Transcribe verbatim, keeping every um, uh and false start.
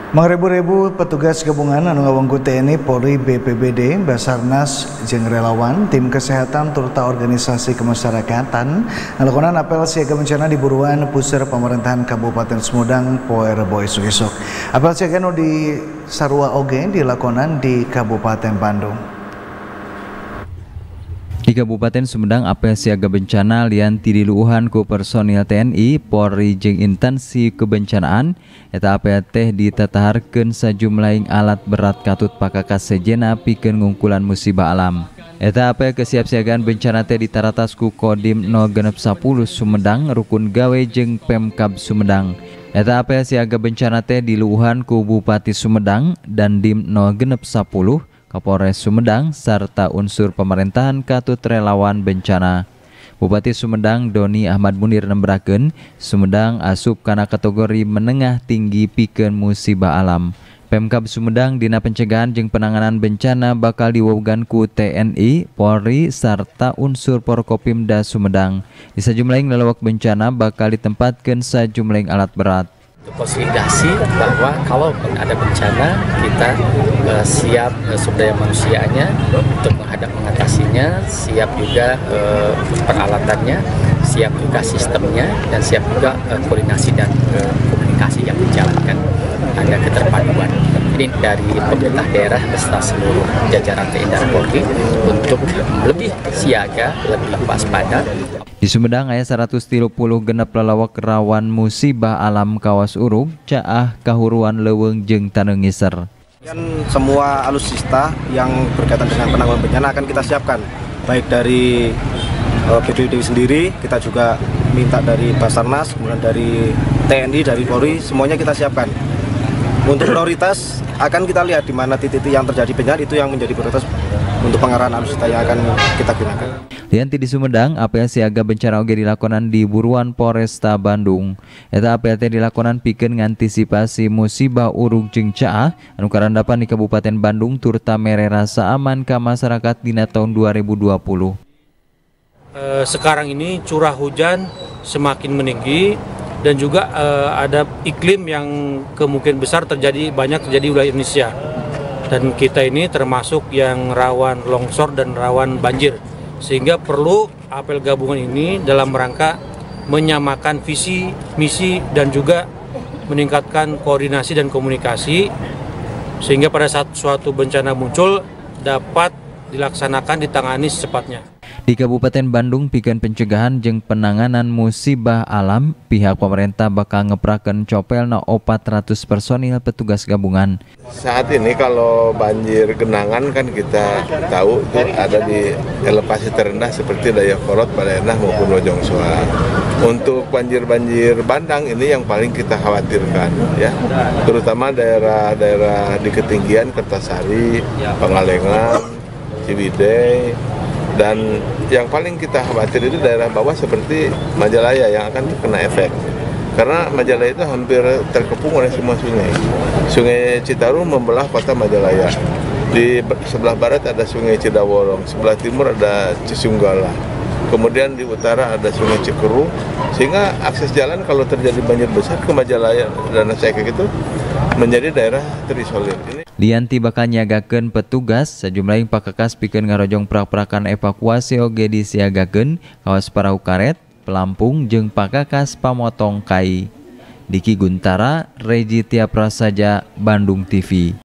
Mangribu-ribu petugas gabungan anu ngawangku T N I, Polri, B P B D, Basarnas, jeung relawan, tim kesehatan turta organisasi kemasyarakatan ngalakonan apel siaga bencana di buruan puseur pemerintahan Kabupaten Sumedang poe Rebo esuk-esuk. Apel siaga anu di sarua oge dilakonan di Kabupaten Bandung. Di Kabupaten Sumedang apel siaga bencana lian tidiluuhan ku personil T N I, Polri jeung instansi kebencanaan eta apel teh ditataharkeun sajumlahing alat berat katut pakakas sejenna pikeun ngungkulan musibah alam. Eta apel kesiapsiagaan bencana teh ditaratas ku Kodim nol genep sapuluh Sumedang, Rukun Gawe jeung Pemkab Sumedang. Eta apel siaga bencana teh diluuhan ku Bupati Sumedang dan Dim nol genep sapuluh Kapolres Sumedang serta unsur pemerintahan katut relawan bencana. Bupati Sumedang Doni Ahmad Munir nembrakeun Sumedang asup kana kategori menengah tinggi pikeun musibah alam. Pemkab Sumedang dina pencegahan jeung penanganan bencana bakal diwewagan ku T N I, Polri serta unsur Porkopimda Sumedang. Di sajumlahing lelewak bencana bakal ditempatkeun sajumlahing alat berat. Konsolidasi bahwa kalau ada bencana kita uh, siap uh, sumber daya manusianya untuk menghadap mengatasinya, siap juga uh, peralatannya, siap juga sistemnya, dan siap juga uh, koordinasi dan uh, komunikasi yang dijalankan. Ada keterpaduan. Ini dari pemerintah daerah beserta seluruh jajaran T N I dan Polri untuk lebih siaga, lebih waspada. Di Sumedang aya seratus tilu puluh genep lalawak rawan musibah alam kawas urug, caah, kahuruan leuweung jeung taneungiser. Kan semua alutsista yang berkaitan dengan penanggulangan bencana akan kita siapkan, baik dari uh, B P B D sendiri, kita juga minta dari Basarnas, kemudian dari T N I, dari Polri, semuanya kita siapkan. Untuk prioritas akan kita lihat di mana titik-titik yang terjadi bencana, itu yang menjadi prioritas untuk pengarahan alutsista yang akan kita gunakan. Lianti di Sumedang, apel siaga bencana oge dilakonan di Buruan Polresta Bandung. Eta apel teh dilakonan pikeun ngantisipasi musibah urug jeung caah anu karandapan di Kabupaten Bandung turta mere rasa aman ka masyarakat dina tahun dua ribu dua puluh. E, sekarang ini curah hujan semakin meninggi dan juga e, ada iklim yang kemungkinan besar terjadi banyak terjadi di wilayah Indonesia. Dan kita ini termasuk yang rawan longsor dan rawan banjir. Sehingga perlu apel gabungan ini dalam rangka menyamakan visi, misi, dan juga meningkatkan koordinasi dan komunikasi sehingga pada saat suatu bencana muncul dapat dilaksanakan, ditangani secepatnya. Di Kabupaten Bandung pikeun pencegahan jeung penanganan musibah alam, pihak pemerintah bakal ngeprakeun copelna opat ratus personil petugas gabungan. Saat ini kalau banjir genangan kan kita tahu itu ada di elevasi terendah seperti Dayakolot, Baleunah maupun Lojongsoa. Untuk banjir-banjir bandang ini yang paling kita khawatirkan ya, terutama daerah-daerah di ketinggian Kertasari, Pangalengan, Ciwidey. Dan yang paling kita khawatir itu daerah bawah seperti Majalaya yang akan terkena efek. Karena Majalaya itu hampir terkepung oleh semua sungai. Sungai Citarum membelah kota Majalaya. Di sebelah barat ada Sungai Cidawolong, sebelah timur ada Cisunggala. Kemudian di utara ada Sungai Cikeru. Sehingga akses jalan kalau terjadi banjir besar ke Majalaya dan Aceh itu menjadi daerah terisolir. Ini Lianti bakal nyagakeun petugas sajumlahing pakakas pikeun ngarojong prak-prakan evakuasi oge disiagakeun kawas parahu karet, pelampung jeung pakakas pamotong kai. Diki Guntara, Regi Tia Prasaja, Bandung T V.